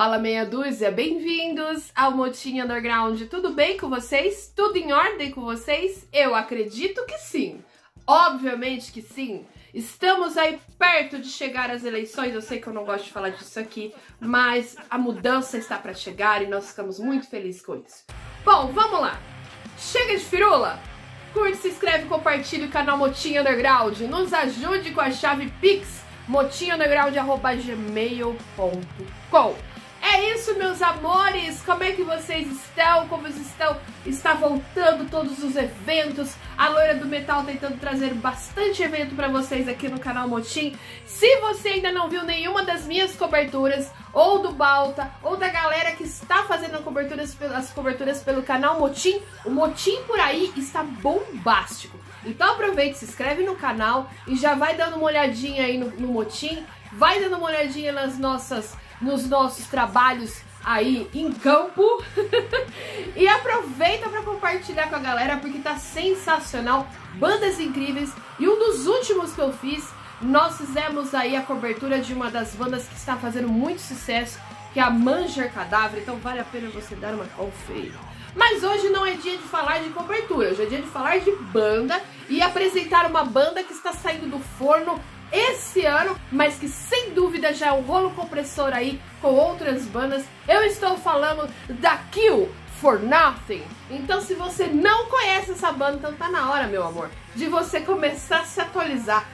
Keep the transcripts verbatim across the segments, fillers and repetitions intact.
Fala meia dúzia, bem-vindos ao Motinha Underground. Tudo bem com vocês? Tudo em ordem com vocês? Eu acredito que sim. Obviamente que sim. Estamos aí perto de chegar às eleições. Eu sei que eu não gosto de falar disso aqui, mas a mudança está para chegar e nós ficamos muito felizes com isso. Bom, vamos lá. Chega de firula? Curte, se inscreve, compartilha o canal Motinha Underground. Nos ajude com a chave Pix, motinha underground arroba gmail ponto com. É isso, meus amores! Como é que vocês estão? Como vocês estão? Está voltando todos os eventos. A Loira do Metal tentando trazer bastante evento para vocês aqui no canal Motim. Se você ainda não viu nenhuma das minhas coberturas, ou do Balta, ou da galera que está fazendo as coberturas, as coberturas pelo canal Motim, o Motim por aí está bombástico. Então aproveite, se inscreve no canal e já vai dando uma olhadinha aí no, no Motim. Vai dando uma olhadinha nas nossas... nos nossos trabalhos aí em campo e aproveita para compartilhar com a galera porque tá sensacional, bandas incríveis. E um dos últimos que eu fiz, nós fizemos aí a cobertura de uma das bandas que está fazendo muito sucesso, que é a Manger Cadáver, então vale a pena você dar uma conferida. Mas hoje não é dia de falar de cobertura, hoje é dia de falar de banda e apresentar uma banda que está saindo do forno esse ano, mas que sem dúvida já é um rolo compressor aí com outras bandas. Eu estou falando da Kill for Nothing. Então se você não conhece essa banda, então tá na hora, meu amor, de você começar a se atualizar.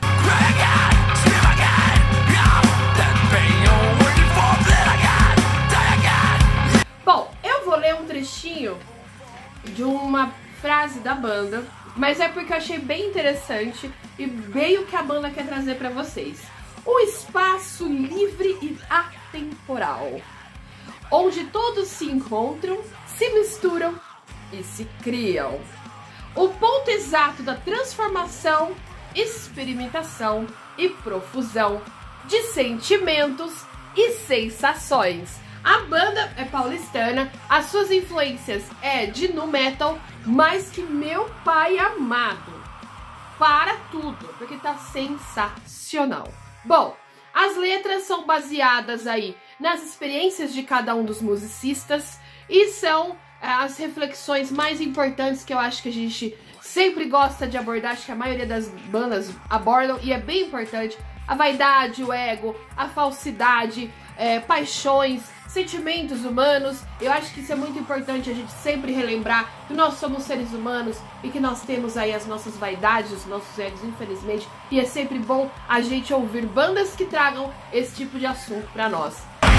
Bom, eu vou ler um trechinho de uma frase da banda, mas é porque eu achei bem interessante e bem o que a banda quer trazer para vocês. Um espaço livre e atemporal, onde todos se encontram, se misturam e se criam. O ponto exato da transformação, experimentação e profusão de sentimentos e sensações. A banda é paulistana, as suas influências é de nu metal, mas que meu pai amado, para tudo, porque tá sensacional. Bom, as letras são baseadas aí nas experiências de cada um dos musicistas e são é, as reflexões mais importantes que eu acho que a gente sempre gosta de abordar, acho que a maioria das bandas abordam e é bem importante. A vaidade, o ego, a falsidade, é, paixões, sentimentos humanos. Eu acho que isso é muito importante a gente sempre relembrar que nós somos seres humanos e que nós temos aí as nossas vaidades, os nossos egos, infelizmente, e é sempre bom a gente ouvir bandas que tragam esse tipo de assunto pra nós.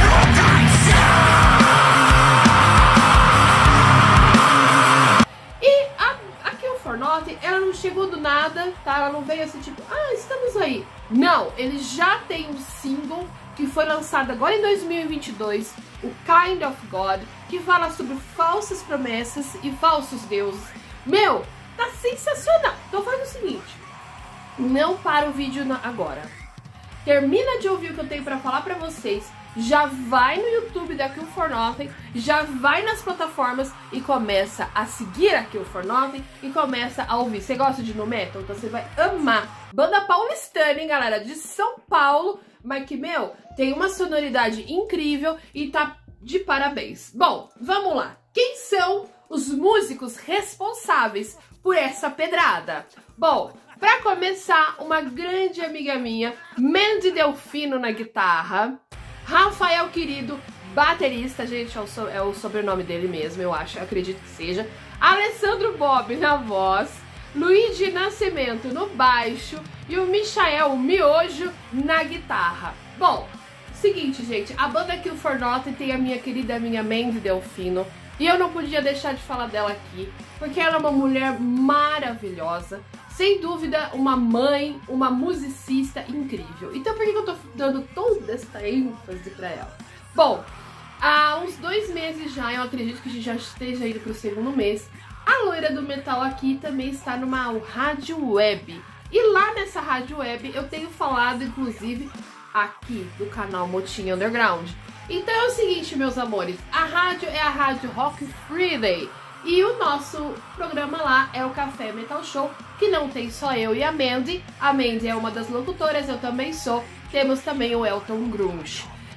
E a, a Kill for Nothing, ela não chegou do nada, tá? Ela não veio assim tipo, ah, estamos aí. Não, eles já têm um single que foi lançado agora em dois mil e vinte e dois, o Kind of God, que fala sobre falsas promessas e falsos deuses. Meu, tá sensacional. Então faz o seguinte, não para o vídeo agora. Termina de ouvir o que eu tenho pra falar pra vocês, já vai no YouTube da Kill for Nothing, já vai nas plataformas e começa a seguir a Kill for Nothing e começa a ouvir. Você gosta de nu metal? Então você vai amar. Banda paulistana, hein, galera? De São Paulo, mas que, meu, tem uma sonoridade incrível e tá de parabéns. Bom, vamos lá. Quem são os músicos responsáveis por essa pedrada? Bom, pra começar, uma grande amiga minha, Mandy Delfino na guitarra, Rafael Querido, baterista, gente, é o, so, é o sobrenome dele mesmo, eu acho, eu acredito que seja, Alessandro Bob na voz, Luigi Nascimento no baixo e o Michael Miojo na guitarra. Bom, seguinte, gente, a banda Kill for Nothing tem a minha querida minha Mandy Delfino e eu não podia deixar de falar dela aqui, porque ela é uma mulher maravilhosa, sem dúvida uma mãe, uma musicista incrível. Então por que eu tô dando toda essa ênfase pra ela? Bom, há uns dois meses já, eu acredito que a gente já esteja indo pro segundo mês, a Loira do Metal aqui também está numa rádio web. E lá nessa rádio web eu tenho falado, inclusive, aqui do canal Motinha Underground. Então é o seguinte, meus amores, a rádio é a rádio Rock Friday. E o nosso programa lá é o Café Metal Show, que não tem só eu e a Mandy. A Mandy é uma das locutoras, eu também sou. Temos também o Elton Grunge.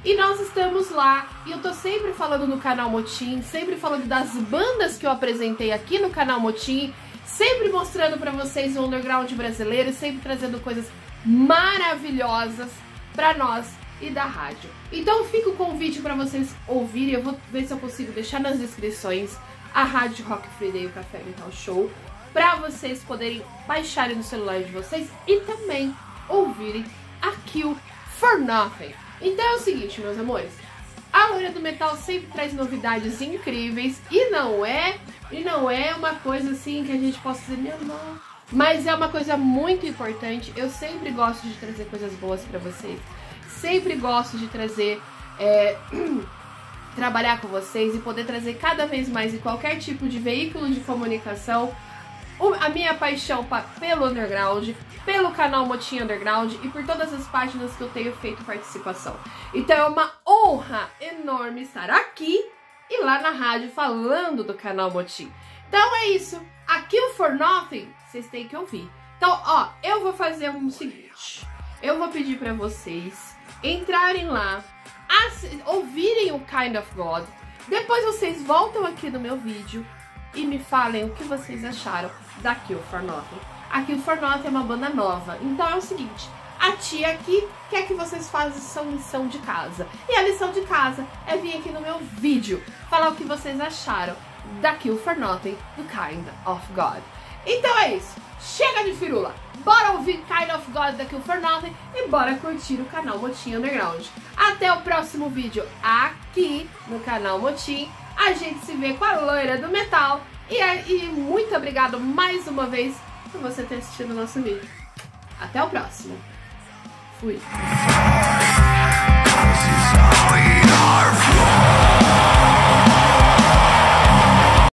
E nós estamos lá, e eu tô sempre falando no canal Motim, sempre falando das bandas que eu apresentei aqui no canal Motim, sempre mostrando pra vocês o underground brasileiro, sempre trazendo coisas maravilhosas pra nós e da rádio. Então fica o convite pra vocês ouvirem, eu vou ver se eu consigo deixar nas descrições a Rádio Rock Free Day, o Café Mental Show, pra vocês poderem baixarem no celular de vocês e também ouvirem a Kill for Nothing. Então é o seguinte, meus amores, a Loira do Metal sempre traz novidades incríveis e não é, e não é uma coisa assim que a gente possa dizer, meu não, mas é uma coisa muito importante. Eu sempre gosto de trazer coisas boas pra vocês, sempre gosto de trazer, é, trabalhar com vocês e poder trazer cada vez mais em qualquer tipo de veículo de comunicação a minha paixão pelo underground, pelo canal Motim Underground e por todas as páginas que eu tenho feito participação. Então é uma honra enorme estar aqui e lá na rádio falando do canal Motim. Então é isso, a Kill for Nothing vocês têm que ouvir. Então ó, eu vou fazer o seguinte, eu vou pedir pra vocês entrarem lá, ouvirem o Kind of God, depois vocês voltam aqui no meu vídeo e me falem o que vocês acharam da Kill for Nothing. A Kill for Nothing é uma banda nova, então é o seguinte, a tia aqui quer que vocês façam lição de casa. E a lição de casa é vir aqui no meu vídeo falar o que vocês acharam da Kill for Nothing, do Kind of God. Então é isso, chega de firula, bora ouvir Kind of God da Kill for Nothing e bora curtir o canal Motim Underground. Até o próximo vídeo aqui no canal Motim. A gente se vê com a Loira do Metal. E, e muito obrigado mais uma vez por você ter assistido o nosso vídeo. Até o próximo. Fui.